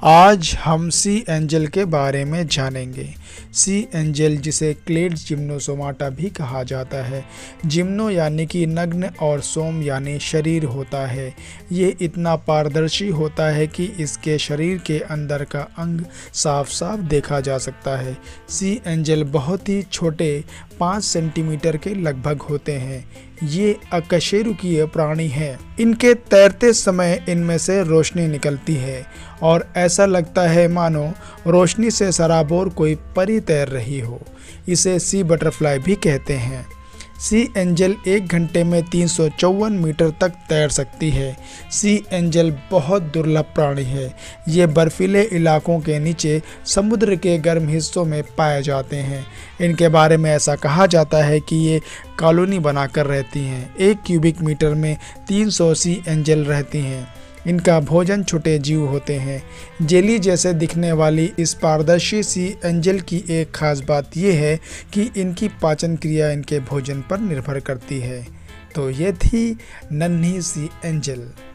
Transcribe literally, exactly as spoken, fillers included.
आज हम सी एंजल के बारे में जानेंगे। सी एंजल, जिसे क्लेड जिम्नोसोमाटा भी कहा जाता है, जिम्नो यानी कि नग्न और सोम यानी शरीर होता है। ये इतना पारदर्शी होता है कि इसके शरीर के अंदर का अंग साफ साफ देखा जा सकता है। सी एंजल बहुत ही छोटे पाँच सेंटीमीटर के लगभग होते हैं। ये अकशेरुकीय प्राणी हैं। इनके तैरते समय इनमें से रोशनी निकलती है और ऐसा लगता है मानो रोशनी से सराबोर कोई परी तैर रही हो। इसे सी बटरफ्लाई भी कहते हैं। सी एंजल एक घंटे में तीन सौ चौवन मीटर तक तैर सकती है। सी एंजल बहुत दुर्लभ प्राणी है। ये बर्फीले इलाकों के नीचे समुद्र के गर्म हिस्सों में पाए जाते हैं। इनके बारे में ऐसा कहा जाता है कि ये कॉलोनी बनाकर रहती हैं। एक क्यूबिक मीटर में तीन सौ सी एंजल रहती हैं। इनका भोजन छोटे जीव होते हैं। जेली जैसे दिखने वाली इस पारदर्शी सी एंजल की एक खास बात यह है कि इनकी पाचन क्रिया इनके भोजन पर निर्भर करती है। तो ये थी नन्ही सी एंजल।